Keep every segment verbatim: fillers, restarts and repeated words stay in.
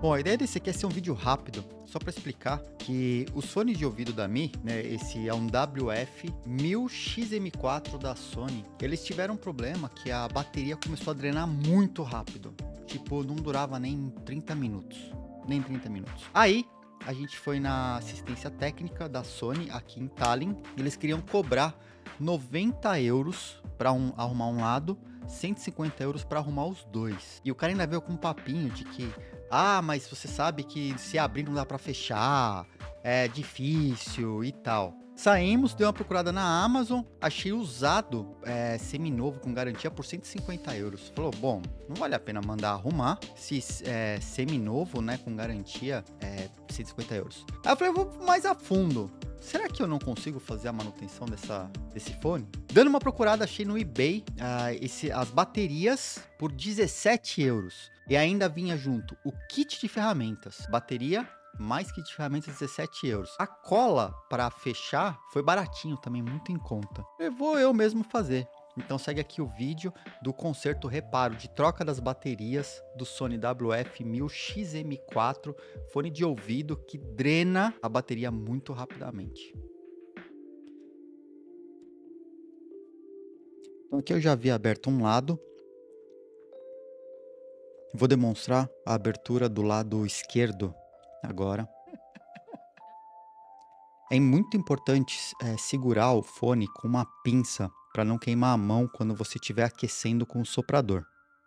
Bom, a ideia desse aqui é ser um vídeo rápido, só para explicar que os fones de ouvido da Mi, né, esse é um W F mil X M quatro da Sony, eles tiveram um problema que a bateria começou a drenar muito rápido. Tipo, não durava nem trinta minutos, nem trinta minutos. Aí, a gente foi na assistência técnica da Sony aqui em Tallinn, e eles queriam cobrar noventa euros para um, arrumar um lado, cento e cinquenta euros para arrumar os dois. E o cara ainda veio com um papinho de que, ah, mas você sabe que se abrir não dá para fechar, é difícil e tal. Saímos, dei uma procurada na Amazon, achei usado, é, seminovo com garantia por cento e cinquenta euros. Falou, bom, não vale a pena mandar arrumar, se é seminovo, né, com garantia, é cento e cinquenta euros. Aí eu falei, eu vou mais a fundo. Será que eu não consigo fazer a manutenção dessa, desse fone? Dando uma procurada, achei no eBay uh, esse, as baterias por dezessete euros. E ainda vinha junto o kit de ferramentas. Bateria mais kit de ferramentas, dezessete euros. A cola para fechar foi baratinho também, muito em conta. Eu vou eu mesmo fazer. Então segue aqui o vídeo do conserto reparo de troca das baterias do Sony W F mil X M quatro, fone de ouvido que drena a bateria muito rapidamente. Então aqui eu já havia aberto um lado. Vou demonstrar a abertura do lado esquerdo agora. É muito importante é, segurar o fone com uma pinça para não queimar a mão quando você estiver aquecendo com o soprador.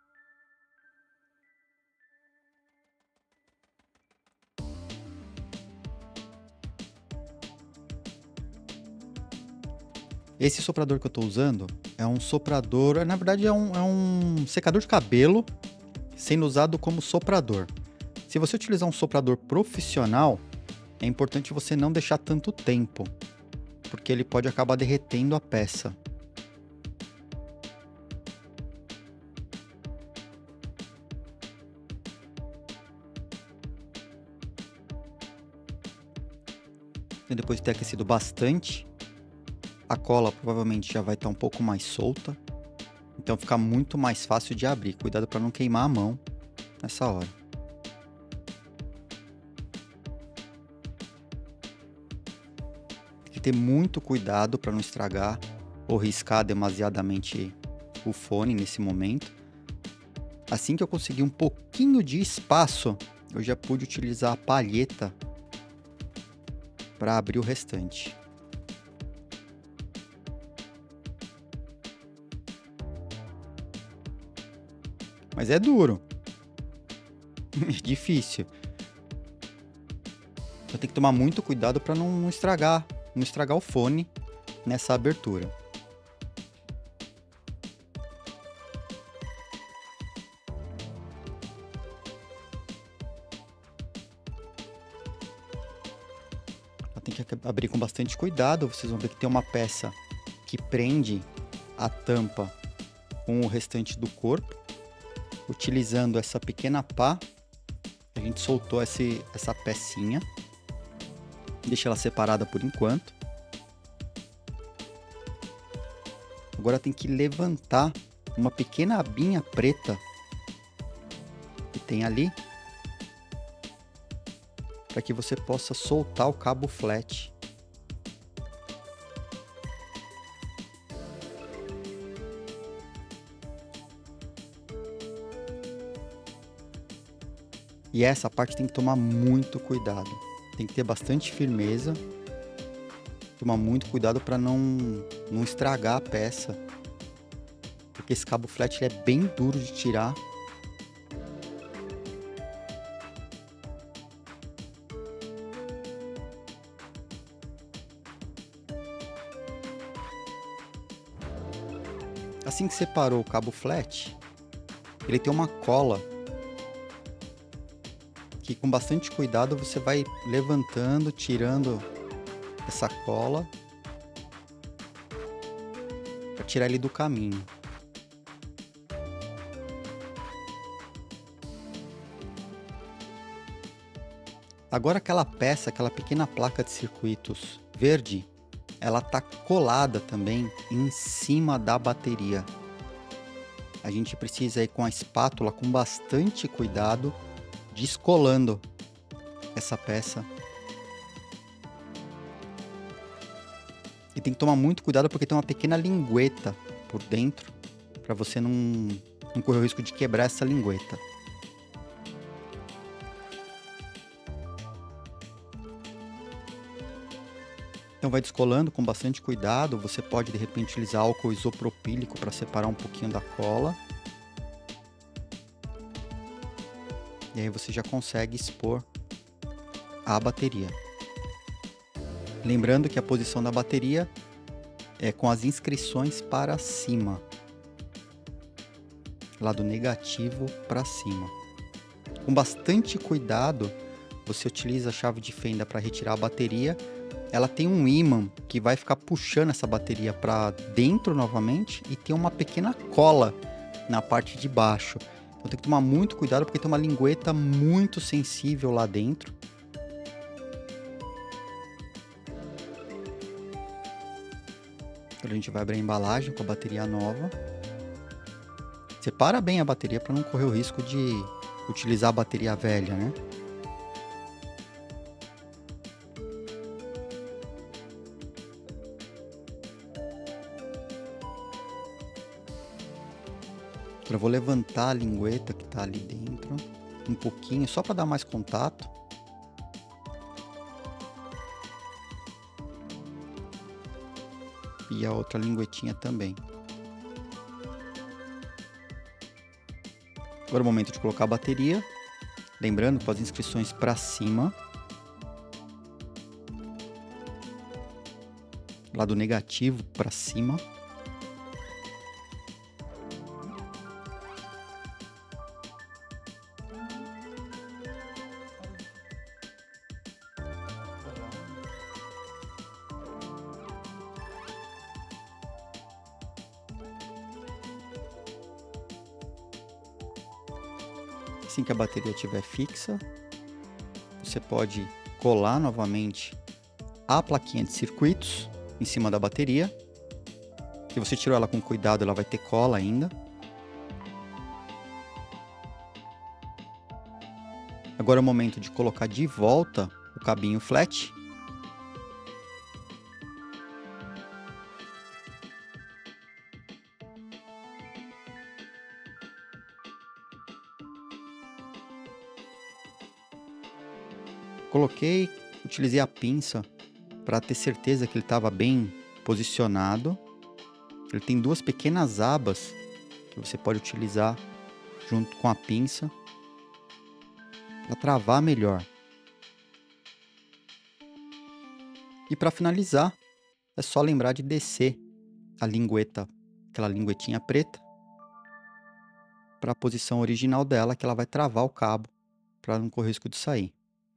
Esse soprador que eu estou usando é um soprador, na verdade é um, é um secador de cabelo sendo usado como soprador. Se você utilizar um soprador profissional, é importante você não deixar tanto tempo, porque ele pode acabar derretendo a peça. E depois de ter aquecido bastante, a cola provavelmente já vai estar um pouco mais solta, então fica muito mais fácil de abrir. Cuidado para não queimar a mão nessa hora. Tem que ter muito cuidado para não estragar ou riscar demasiadamente o fone nesse momento. Assim que eu consegui um pouquinho de espaço, eu já pude utilizar a palheta para abrir o restante. Mas é duro. É difícil. Então tem que tomar muito cuidado para não, não estragar, não estragar o fone nessa abertura. Tem que abrir com bastante cuidado. Vocês vão ver que tem uma peça que prende a tampa com o restante do corpo. Utilizando essa pequena pá, a gente soltou esse, essa pecinha. Deixa ela separada por enquanto. Agora tem que levantar uma pequena abinha preta que tem ali, para que você possa soltar o cabo flat. E essa parte tem que tomar muito cuidado. Tem que ter bastante firmeza. Tomar muito cuidado para não, não estragar a peça. Porque esse cabo flat ele é bem duro de tirar. Assim que separou o cabo flat, ele tem uma cola que com bastante cuidado você vai levantando, tirando essa cola para tirar ele do caminho. Agora aquela peça, aquela pequena placa de circuitos verde, ela tá colada também em cima da bateria. A gente precisa ir com a espátula com bastante cuidado descolando essa peça. E tem que tomar muito cuidado porque tem uma pequena lingueta por dentro, para você não, não correr o risco de quebrar essa lingueta. Então vai descolando com bastante cuidado. Você pode de repente utilizar álcool isopropílico para separar um pouquinho da cola. E aí você já consegue expor a bateria. Lembrando que a posição da bateria é com as inscrições para cima. Lado negativo para cima. Com bastante cuidado, você utiliza a chave de fenda para retirar a bateria. Ela tem um ímã que vai ficar puxando essa bateria para dentro novamente e tem uma pequena cola na parte de baixo. Então tem que tomar muito cuidado porque tem uma lingueta muito sensível lá dentro. Agora a gente vai abrir a embalagem com a bateria nova. Separa bem a bateria para não correr o risco de utilizar a bateria velha, né? Eu vou levantar a lingueta que está ali dentro um pouquinho, só para dar mais contato. E a outra linguetinha também. Agora é o momento de colocar a bateria. Lembrando, com as inscrições para cima. Lado negativo para cima. Assim que a bateria estiver fixa, você pode colar novamente a plaquinha de circuitos em cima da bateria. Se você tirou ela com cuidado, ela vai ter cola ainda. Agora é o momento de colocar de volta o cabinho flat. Coloquei, utilizei a pinça para ter certeza que ele estava bem posicionado. Ele tem duas pequenas abas que você pode utilizar junto com a pinça para travar melhor. E para finalizar, é só lembrar de descer a lingueta, aquela linguetinha preta, para a posição original dela, que ela vai travar o cabo para não correr risco de sair.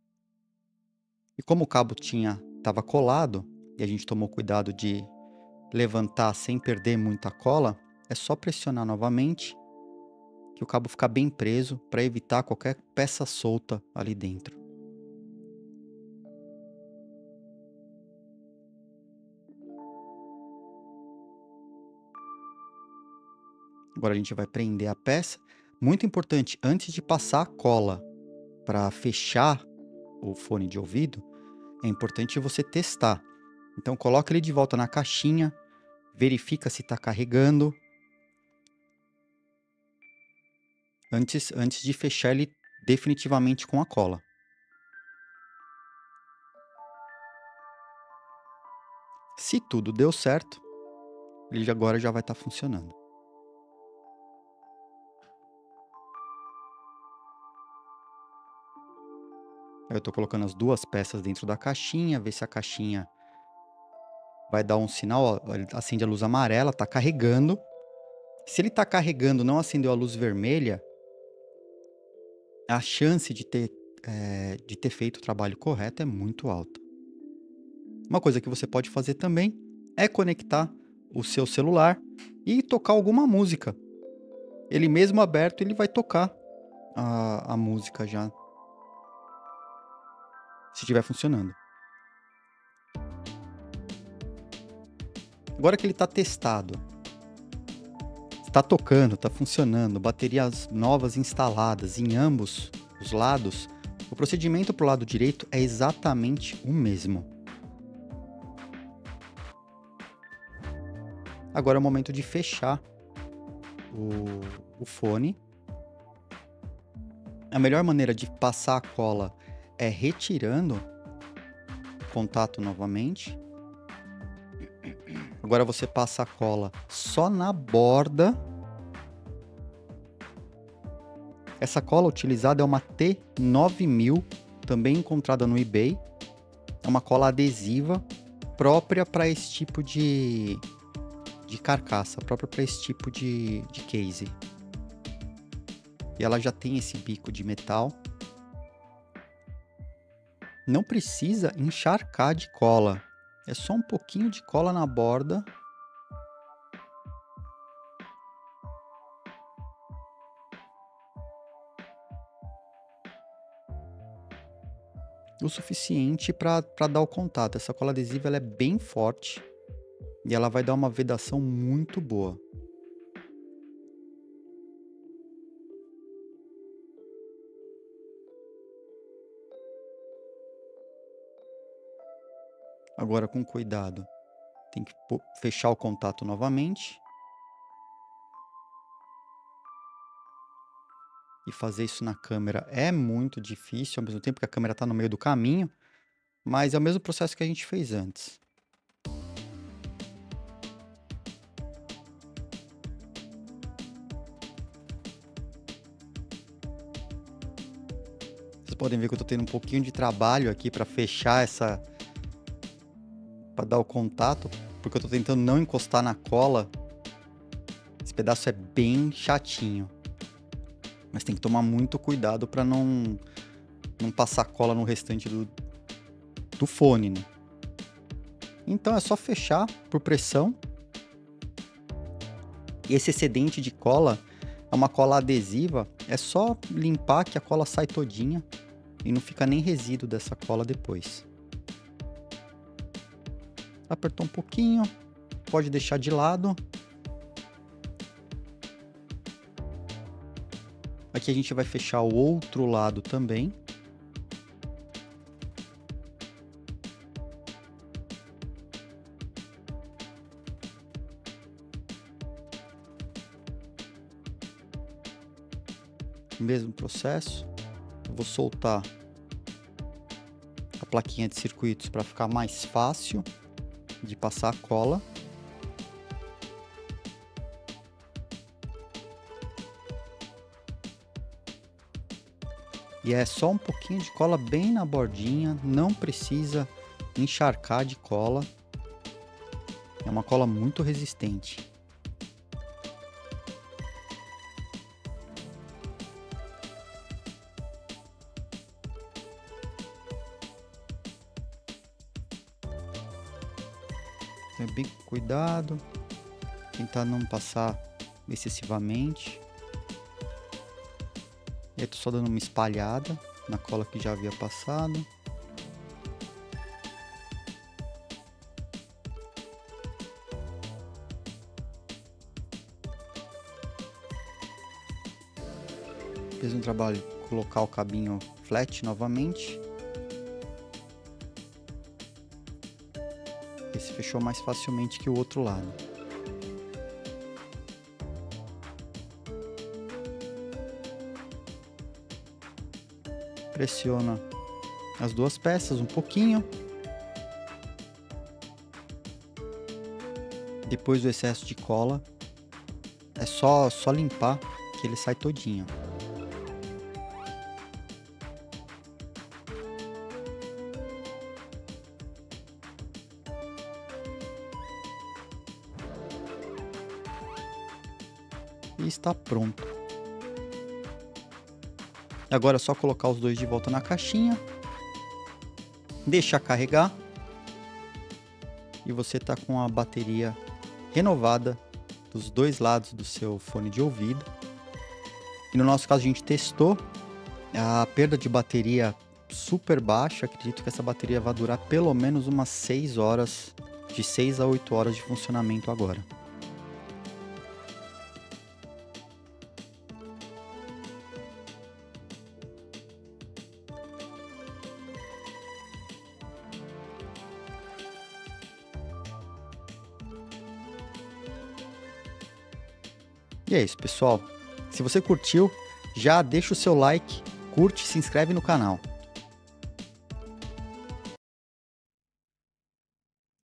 E como o cabo tinha estava colado e a gente tomou cuidado de levantar sem perder muita cola, é só pressionar novamente que o cabo fica bem preso para evitar qualquer peça solta ali dentro. Agora a gente vai prender a peça. Muito importante, antes de passar a cola para fechar o fone de ouvido, é importante você testar. Então coloca ele de volta na caixinha, verifica se está carregando, antes, antes de fechar ele definitivamente com a cola. Se tudo deu certo, ele agora já vai estar funcionando. Eu estou colocando as duas peças dentro da caixinha, ver se a caixinha vai dar um sinal, ó, ele acende a luz amarela, está carregando. Se ele está carregando, não acendeu a luz vermelha, a chance de ter, é, de ter feito o trabalho correto é muito alta. Uma coisa que você pode fazer também é conectar o seu celular e tocar alguma música. Ele mesmo aberto, ele vai tocar a, a música já, se estiver funcionando. Agora que ele está testado, está tocando, está funcionando, baterias novas instaladas em ambos os lados, o procedimento para o lado direito é exatamente o mesmo. Agora é o momento de fechar o, o fone. A melhor maneira de passar a cola é retirando o contato novamente. Agora você passa a cola só na borda. Essa cola utilizada é uma T nove mil, também encontrada no eBay. É uma cola adesiva própria para esse tipo de, de carcaça, própria para esse tipo de, de case. E ela já tem esse bico de metal. Não precisa encharcar de cola. É só um pouquinho de cola na borda. O suficiente para dar o contato. Essa cola adesiva ela é bem forte e ela vai dar uma vedação muito boa. Agora com cuidado, tem que fechar o contato novamente e fazer isso na câmera é muito difícil, ao mesmo tempo que a câmera está no meio do caminho, mas é o mesmo processo que a gente fez antes. Vocês podem ver que eu estou tendo um pouquinho de trabalho aqui para fechar essa... para dar o contato, porque eu estou tentando não encostar na cola. Esse pedaço é bem chatinho. Mas tem que tomar muito cuidado para não, não passar cola no restante do, do fone, né? Então é só fechar por pressão. E esse excedente de cola é uma cola adesiva. É só limpar que a cola sai todinha e não fica nem resíduo dessa cola depois. Apertou um pouquinho, pode deixar de lado. Aqui a gente vai fechar o outro lado também. Mesmo processo. Eu vou soltar a plaquinha de circuitos para ficar mais fácil de passar a cola. E é só um pouquinho de cola bem na bordinha, não precisa encharcar de cola. É uma cola muito resistente. Então, bem com cuidado, tentar não passar excessivamente. E aí tô só dando uma espalhada na cola que já havia passado. Fiz um trabalho de colocar o cabinho flat novamente. Esse fechou mais facilmente que o outro lado. Pressiona as duas peças um pouquinho. Depois do excesso de cola, é só, só limpar que ele sai todinho. E está pronto. Agora é só colocar os dois de volta na caixinha, deixar carregar e você tá com a bateria renovada dos dois lados do seu fone de ouvido. E no nosso caso a gente testou a perda de bateria super baixa. Acredito que essa bateria vai durar pelo menos umas seis horas, de seis a oito horas de funcionamento agora. E é isso, pessoal. Se você curtiu, já deixa o seu like, curte e se inscreve no canal.